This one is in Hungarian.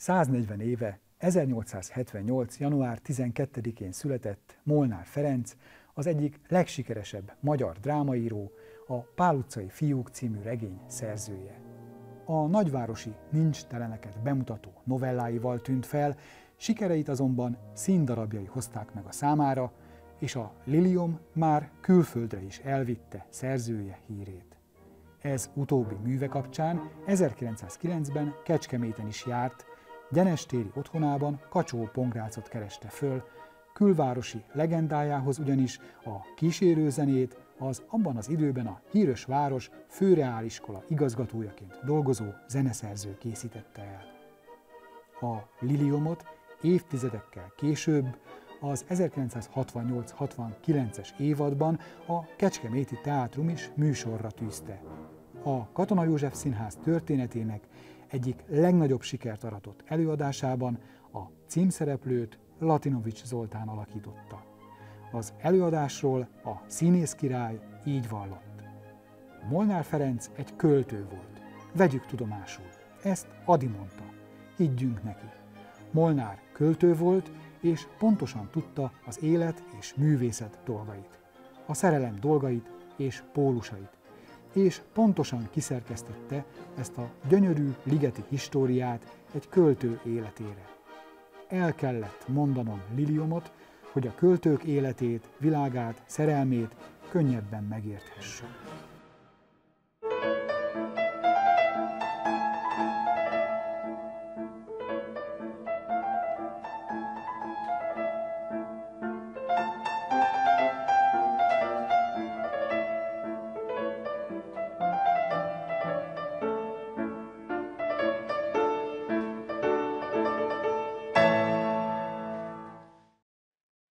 140 éve, 1878. január 12-én született Molnár Ferenc, az egyik legsikeresebb magyar drámaíró, a Pál utcai fiúk című regény szerzője. A nagyvárosi nincsteleneket bemutató novelláival tűnt fel, sikereit azonban színdarabjai hozták meg a számára, és a Liliom már külföldre is elvitte szerzője hírét. Ez utóbbi műve kapcsán 1909-ben Kecskeméten is járt, gyenestéri otthonában Kacsó-Pongrácot kereste föl, külvárosi legendájához ugyanis a kísérőzenét az abban az időben a híres város főreáliskola igazgatójaként dolgozó zeneszerző készítette el. A Liliomot évtizedekkel később, az 1968-69-es évadban a Kecskeméti Teátrum is műsorra tűzte. A Katona József Színház történetének egyik legnagyobb sikert aratott előadásában a címszereplőt Latinovics Zoltán alakította. Az előadásról a színészkirály így vallott: Molnár Ferenc egy költő volt, vegyük tudomásul, ezt Ady mondta, higgyünk neki. Molnár költő volt, és pontosan tudta az élet és művészet dolgait, a szerelem dolgait és pólusait, és pontosan kiszerkesztette ezt a gyönyörű ligeti históriát egy költő életére. El kellett mondanom Liliomot, hogy a költők életét, világát, szerelmét könnyebben megérthessük.